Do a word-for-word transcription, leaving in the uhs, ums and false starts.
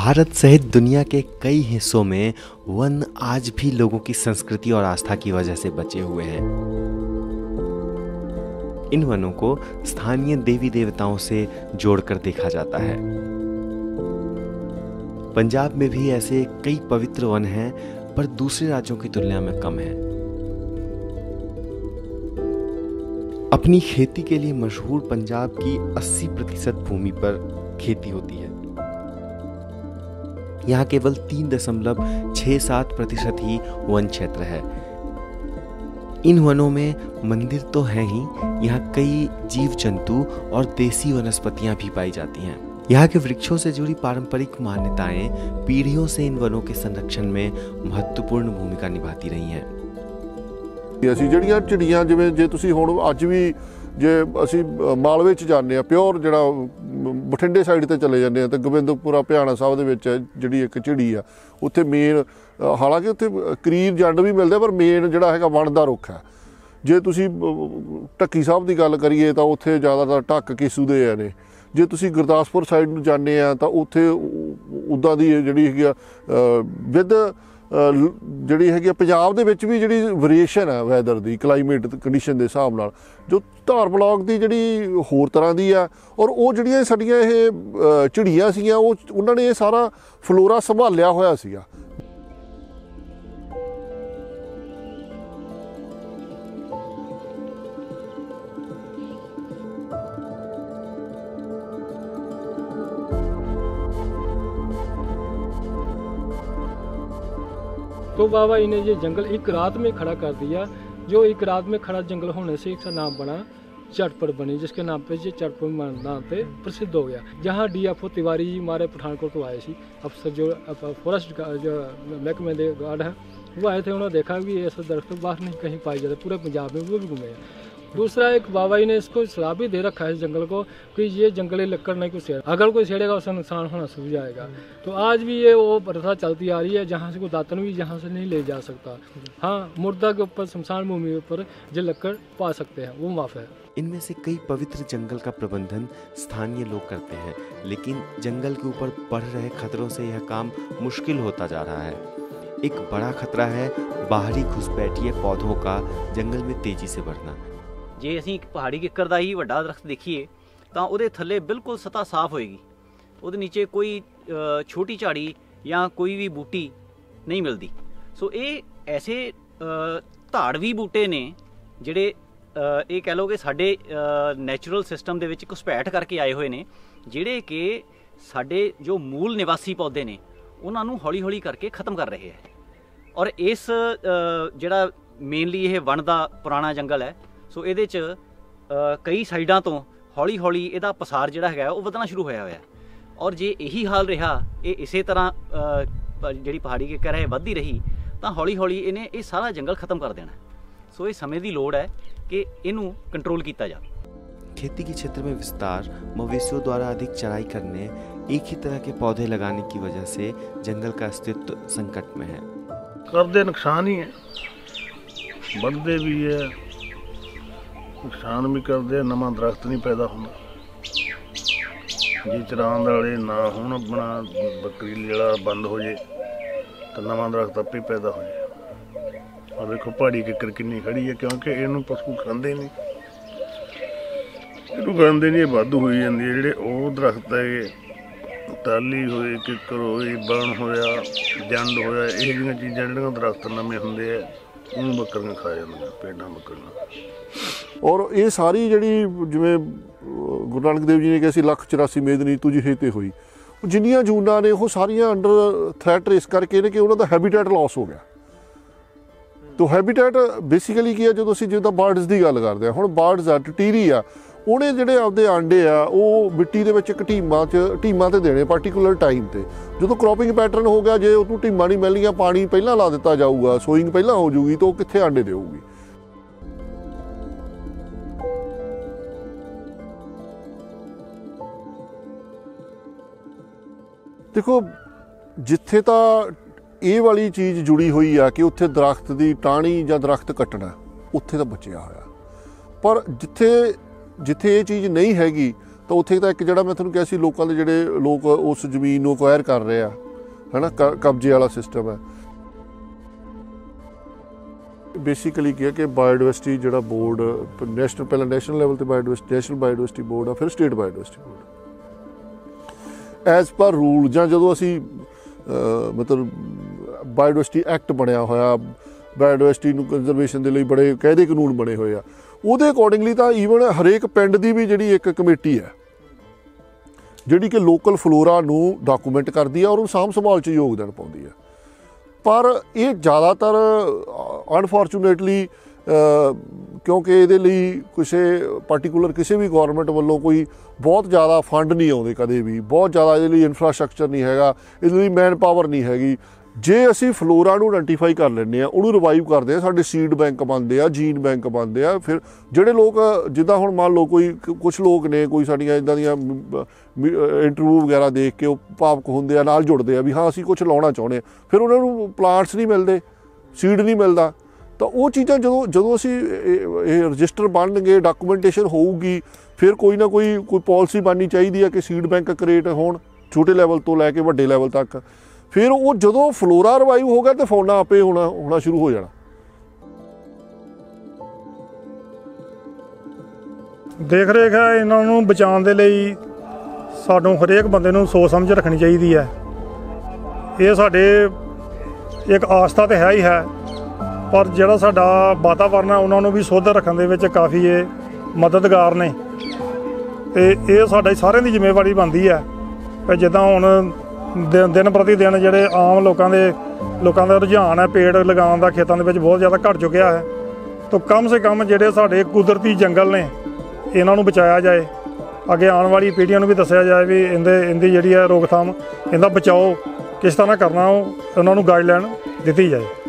भारत सहित दुनिया के कई हिस्सों में वन आज भी लोगों की संस्कृति और आस्था की वजह से बचे हुए हैं। इन वनों को स्थानीय देवी देवताओं से जोड़कर देखा जाता है। पंजाब में भी ऐसे कई पवित्र वन हैं, पर दूसरे राज्यों की तुलना में कम हैं। अपनी खेती के लिए मशहूर पंजाब की अस्सी प्रतिशत भूमि पर खेती होती है। यहाँ केवल तीन दशमलव छह सात प्रतिशत ही वन क्षेत्र है। इन वनों में मंदिर तो हैं ही, यहाँ कई जीव जंतु और देसी वनस्पतियां भी पाई जाती हैं। यहाँ के वृक्षों से जुड़ी पारंपरिक मान्यताएं पीढ़ियों से इन वनों के संरक्षण में महत्वपूर्ण भूमिका निभाती रही हैं। ਅਸੀਂ ਜਿਹੜੀਆਂ ਝਿੜੀਆਂ ਜਿਵੇਂ ਜੇ ਤੁਸੀਂ ਹੁਣ ਅੱਜ ਵੀ ਜੇ ਅਸੀਂ ਮਾਲਵੇ 'ਚ ਜਾਂਦੇ ਆ ਪਿਓਰ ਜਿਹੜਾ ਬਠਿੰਡੇ ਸਾਈਡ ਤੇ ਚਲੇ ਜਾਂਦੇ ਆ ਤੇ ਗੋਬਿੰਦਪੁਰਾ ਭਿਆਣਾ ਸਾਹਿਬ ਦੇ ਵਿੱਚ ਜਿਹੜੀ ਇੱਕ ਝਿੜੀ ਆ ਉੱਥੇ ਮੇਨ ਹਾਲਾਂਕਿ ਉੱਥੇ ਕਰੀਰ ਜੰਡ ਵੀ ਮਿਲਦੇ ਪਰ ਮੇਨ ਜਿਹੜਾ ਹੈਗਾ ਵਣ ਦਾ ਰੁੱਖ ਹੈ। ਜੇ ਤੁਸੀਂ ਢੱਕੀ ਸਾਹਿਬ ਦੀ ਗੱਲ ਕਰੀਏ ਤਾਂ ਉੱਥੇ ਜ਼ਿਆਦਾਤਰ ਢੱਕ ਕੇਸੂ ਦੇ ਆ ਨੇ। ਜੇ ਤੁਸੀਂ ਗੁਰਦਾਸਪੁਰ ਸਾਈਡ ਨੂੰ ਜਾਂਦੇ ਆ ਤਾਂ ਉੱਥੇ ਉੱਦਾਂ ਦੀ ਜਿਹੜੀ ਹੈਗੀ ਆ ਵਿਦ ਜਿਹੜੀ ਹੈਗੀ ਪੰਜਾਬ ਦੇ ਵਿੱਚ ਵੀ ਜਿਹੜੀ ਵੇਰੀਏਸ਼ਨ ਹੈ ਵੈਦਰ ਦੀ ਕਲਾਈਮੇਟ ਕੰਡੀਸ਼ਨ ਦੇ ਹਿਸਾਬ ਨਾਲ ਜੋ ਧਾਰ ਬਲਾਕ ਦੀ ਜਿਹੜੀ ਹੋਰ ਤਰ੍ਹਾਂ ਦੀ ਆ ਔਰ ਉਹ ਜਿਹੜੀਆਂ ਸਾਡੀਆਂ ਇਹ ਝਿੜੀਆਂ ਸੀਗੀਆਂ ਉਹ ਉਹਨਾਂ ਨੇ ਇਹ ਸਾਰਾ ਫਲੋਰਾ ਸੰਭਾਲਿਆ ਹੋਇਆ ਸੀਗਾ। तो बाबा इन्हें ये जंगल एक रात में खड़ा कर दिया। जो एक रात में खड़ा जंगल होने से इसका नाम बना चटपट बनी, जिसके नाम पे ये चटपट नाम पे प्रसिद्ध हो गया। जहाँ D F O Tiwari ji हमारे पठानकोट तो आए थे, अफसर जो फॉरेस्ट जो महकमे दे गार्ड है वो आए थे। उन्होंने देखा कि ऐसा दरख्त बाहर नहीं कहीं पाई जाते पूरे पंजाब में, वो भी घूमे। दूसरा एक बाबा जी ने इसको सलाह भी दे रखा है इस जंगल को कि ये जंगली लक्कड़ नहीं कुछ छेड़, अगर कोई छेड़ेगा उसका नुकसान होना शुरू जाएगा। तो आज भी ये वो प्रथा चलती आ रही है जहाँ से कोई दातन भी जहाँ से नहीं ले जा सकता। हाँ, मुर्दा के ऊपर शमशान भूमि पर जो लक्कड़ पा सकते हैं वो माफ है। इनमें से कई पवित्र जंगल का प्रबंधन स्थानीय लोग करते हैं, लेकिन जंगल के ऊपर बढ़ रहे खतरों से यह काम मुश्किल होता जा रहा है। एक बड़ा खतरा है बाहरी घुसपैठिए पौधों का जंगल में तेजी से बढ़ना। जे असीं एक पहाड़ी किक्कर दा ही वड्डा दरख्त देखिए तां उहदे थल्ले बिल्कुल सतह साफ होएगी, उहदे नीचे कोई छोटी झाड़ी या कोई भी बूटी नहीं मिलती। सो ये ऐसे धाड़वी बूटे ने जिहड़े ये कह लो कि साडे नैचुरल सिस्टम दे विच घुसपैठ करके आए हुए ने, जिहड़े कि साडे जो मूल निवासी पौधे ने उन्हां नूं हौली हौली करके खत्म कर रहे हैं। और इस जिहड़ा मेनली ये वन दा पुराना जंगल है, सो ये कई साइडों तो हौली हौली इहदा पसार जिहड़ा है वो वधना शुरू होया होया। और जे यही हाल रहा, ये इस तरह जिहड़ी पहाड़ी किक्कर है वधदी रही तो हौली हौली इन्हें ये सारा जंगल खत्म कर देना। सो ये समय की लोड़ है कि इनू कंट्रोल किया जाए। खेती के क्षेत्र में विस्तार, मवेशियों द्वारा अधिक चराई करने, एक ही तरह के पौधे लगाने की वजह से जंगल का अस्तित्व संकट में है। करते नुकसान ही है, बढ़ते भी है, नुकसान भी करते, नवा दरख्त नहीं पैदा होता। जे चराउण वाले ना होण, अपना बकरी वाला बंद हो जाए तो नवा दरख्त आपे पैदा हो जाए। और देखो पहाड़ी किक्कर कितनी खड़ी है, क्योंकि इनू पशु खाते नहीं, इनू खाते नहीं, वाधू हो जाती है। जिहड़े वो दरख्त है टाली होए, किक्कर होए, बण होया, जंड होया, यह जिहियां चीज़ां जिहड़ियां दरख्त नवे हुंदे आ उन्होंने बकरियां खा जांदियां, भेडां बकरियां। और ये सारी जी जिमें गुरु नानक देव जी ने कहा लख चौरासी मेदनी तुझ हेते हुई, जिन्नियां जूना ने वो सारियां अंडर थ्रैट इस करके ने कि उन्होंने हैबिटेट लॉस हो गया। तो हैबिटेट बेसिकली की है, जो असीं जिद्दां बर्ड्स की गल करते हैं, हुण बर्ड्स आ टिटीरी आ, उन्हें जिहड़े आपदे आंडे आ वो मिट्टी दे विच ढीमां च ढीमां ते देने पार्टिकुलर टाइम ते। जो क्रॉपिंग पैटर्न हो गया, जे उहनूं ढीमां नहीं मिलणीਆਂ, पानी पहलां ला दिता जाऊगा, सोइंग पहलां हो जूगी, तो कित्थे आंडे देऊगी। देखो जिथे तो ये वाली चीज़ जुड़ी हुई है कि उत्थे दरख्त की टाणी या दरख्त कट्टना, उत्थे तो बचिया होया। पर जिथे जिथे ये चीज़ नहीं हैगी ਤਾਂ ਉੱਥੇ ਤਾਂ ਇੱਕ ਜਿਹੜਾ ਮੈਂ ਤੁਹਾਨੂੰ ਕਿਹਾ ਸੀ ਲੋਕਾਂ ਦੇ ਜਿਹੜੇ ਲੋਕ ਉਸ ਜ਼ਮੀਨ ਨੂੰ ਅਕਵਾਇਰ ਕਰ ਰਹੇ ਆ ਹੈ ਨਾ, ਕ ਕਬਜ਼ੇ ਵਾਲਾ ਸਿਸਟਮ ਹੈ। ਬੇਸਿਕਲੀ ਕੀ ਹੈ ਕਿ ਬਾਇਓਡਾਇਵਰਸਿਟੀ ਜਿਹੜਾ ਬੋਰਡ ਨੈਸ਼ਨਲ, ਪਹਿਲਾਂ ਨੈਸ਼ਨਲ ਲੈਵਲ 'ਤੇ ਬਾਇਓਡਾਇਵਰਸਿਟੀ ਨੈਸ਼ਨਲ ਬਾਇਓਡਾਇਵਰਸਿਟੀ ਬੋਰਡ ਆ, ਫਿਰ state biodiversity board. As per rule ਜਾਂ ਜਦੋਂ ਅਸੀਂ ਮਤਲਬ ਬਾਇਓਡਾਇਵਰਸਿਟੀ ਐਕਟ ਬਣਿਆ ਹੋਇਆ, ਬਾਇਓਡਾਇਵਰਸਿਟੀ ਨੂੰ ਕੰਜ਼ਰਵੇਸ਼ਨ ਦੇ ਲਈ ਬੜੇ ਕਾਇਦੇ ਕਾਨੂੰਨ ਬਣੇ ਹੋਏ ਆ, ਉਹਦੇ ਅਕੋਰਡਿੰਗਲੀ ਤਾਂ ਈਵਨ ਹਰੇਕ ਪਿੰਡ ਦੀ ਵੀ ਜਿਹੜੀ ਇੱਕ ਕਮੇਟੀ ਹੈ ਜਿਹੜੀ ਕਿ ਲੋਕਲ ਫਲੋਰਾ ਨੂੰ ਡਾਕੂਮੈਂਟ ਕਰਦੀ ਹੈ ਔਰ ਉਹਨੂੰ ਸਾਂਭ ਸੰਭਾਲ 'ਚ ਯੋਗਦਾਨ ਪਾਉਂਦੀ ਹੈ। ਪਰ ਇਹ ਜ਼ਿਆਦਾਤਰ ਅਨਫੋਰਚੂਨੇਟਲੀ ਕਿਉਂਕਿ ਇਹਦੇ ਲਈ ਕਿਸੇ ਪਾਰਟੀਕੂਲਰ ਕਿਸੇ ਵੀ ਗੌਰਮੈਂਟ ਵੱਲੋਂ ਕੋਈ ਬਹੁਤ ਜ਼ਿਆਦਾ ਫੰਡ ਨਹੀਂ ਆਉਂਦੇ ਕਦੇ ਵੀ, ਬਹੁਤ ਜ਼ਿਆਦਾ ਇਹਦੇ ਲਈ ਇਨਫਰਾਸਟਰਕਚਰ ਨਹੀਂ ਹੈਗਾ, ਇਹਦੇ ਲਈ ਮੈਨ ਪਾਵਰ ਨਹੀਂ ਹੈਗੀ। ਜੇ ਅਸੀਂ ਫਲੋਰਾ ਨੂੰ ਆਇਡੈਂਟੀਫਾਈ ਕਰ ਲੈਂਦੇ ਹਾਂ, ਉਹਨੂੰ ਰਿਵਾਈਵ ਕਰਦੇ ਹਾਂ, ਸਾਡੇ ਸੀਡ ਬੈਂਕ ਬਣਦੇ ਆ, ਜੀਨ ਬੈਂਕ ਬਣਦੇ ਆ। ਫਿਰ ਜਿਹੜੇ ਲੋਕ ਜਿੱਦਾਂ ਹੁਣ ਮੰਨ ਲਓ ਕੋਈ ਕੁਛ ਲੋਕ ਨੇ, ਕੋਈ ਸਾਡੀਆਂ ਇੱਦਾਂ ਦੀਆਂ ਇੰਟਰਵਿਊ ਵਗੈਰਾ ਦੇਖ ਕੇ ਉਹ ਭਾਵਕ ਹੁੰਦੇ ਆ, ਨਾਲ ਜੁੜਦੇ ਆ ਵੀ ਹਾਂ ਅਸੀਂ ਕੁਛ ਲਾਉਣਾ ਚਾਹੁੰਦੇ ਹਾਂ, ਫਿਰ ਉਹਨਾਂ ਨੂੰ ਪਲਾਂਟਸ ਨਹੀਂ ਮਿਲਦੇ, ਸੀਡ ਨਹੀਂ ਮਿਲਦਾ। ਤਾਂ ਉਹ ਚੀਜ਼ਾਂ ਜਦੋਂ ਜਦੋਂ ਅਸੀਂ ਇਹ ਰਜਿਸਟਰ ਬਣਨਗੇ, ਡਾਕੂਮੈਂਟੇਸ਼ਨ ਹੋਊਗੀ, ਫਿਰ ਕੋਈ ਨਾ ਕੋਈ ਕੋਈ ਪਾਲਿਸੀ ਬਣਨੀ ਚਾਹੀਦੀ ਹੈ ਕਿ ਸੀਡ ਬੈਂਕ ਕ੍ਰੀਏਟ ਹੋਣ ਛੋਟੇ ਲੈਵਲ ਤੋਂ ਲੈ ਕੇ ਵੱਡੇ ਲੈਵਲ ਤੱਕ। ਫਿਰ ਉਹ ਜਦੋਂ ਫਲੋਰਾ ਰਿਵਾਈਵ ਹੋ ਗਿਆ ਤਾਂ ਫੌਨਾ ਆਪੇ ਹੋਣਾ ਹੋਣਾ ਸ਼ੁਰੂ ਹੋ ਜਾਣਾ। ਦੇਖ ਰੇਖ ਹੈ ਇਹਨਾਂ ਨੂੰ ਬਚਾਉਣ ਦੇ ਲਈ ਸਾਨੂੰ ਹਰੇਕ ਬੰਦੇ ਨੂੰ ਸੋਚ ਸਮਝ ਰੱਖਣੀ ਚਾਹੀਦੀ ਹੈ। ਇਹ ਸਾਡੇ ਇੱਕ ਆਸਥਾ ਤਾਂ ਹੈ ਹੀ ਹੈ, ਪਰ ਜਿਹੜਾ ਸਾਡਾ ਵਾਤਾਵਰਨ ਹੈ ਉਹਨਾਂ ਨੂੰ ਵੀ ਸ਼ੁੱਧ ਰੱਖਣ ਦੇ ਵਿੱਚ ਕਾਫੀ ਇਹ ਮਦਦਗਾਰ ਨੇ। ਅਤੇ ਇਹ ਸਾਡੀ ਸਾਰਿਆਂ ਦੀ ਜ਼ਿੰਮੇਵਾਰੀ ਬਣਦੀ ਹੈ ਕਿ ਜਿੱਦਾਂ ਹੁਣ ਦਿਨ ਦਿਨ ਪ੍ਰਤੀ ਦਿਨ ਜਿਹੜੇ ਆਮ ਲੋਕਾਂ ਦੇ ਲੋਕਾਂ ਦਾ ਰੁਝਾਨ ਹੈ ਪੇੜ ਲਗਾਉਣ ਦਾ ਖੇਤਾਂ ਦੇ ਵਿੱਚ ਬਹੁਤ ਜ਼ਿਆਦਾ ਘੱਟ ਚੁੱਕਿਆ ਹੈ। ਤਾਂ ਕਮ ਸੇ ਕਮ ਜਿਹੜੇ ਸਾਡੇ ਕੁਦਰਤੀ ਜੰਗਲ ਨੇ ਇਹਨਾਂ ਨੂੰ ਬਚਾਇਆ ਜਾਏ, ਅੱਗੇ ਆਉਣ ਵਾਲੀ ਪੀੜ੍ਹੀਆਂ ਨੂੰ ਵੀ ਦੱਸਿਆ ਜਾਏ ਵੀ ਇਹਦੇ ਇਹਦੀ ਜਿਹੜੀ ਹੈ ਰੋਕਥਾਮ, ਇਹਦਾ ਬਚਾਓ ਕਿਸ ਤਰ੍ਹਾਂ ਕਰਨਾ, ਉਹ ਉਹਨਾਂ ਨੂੰ ਗਾਈਡਲਾਈਨ ਦਿੱਤੀ ਜਾਏ।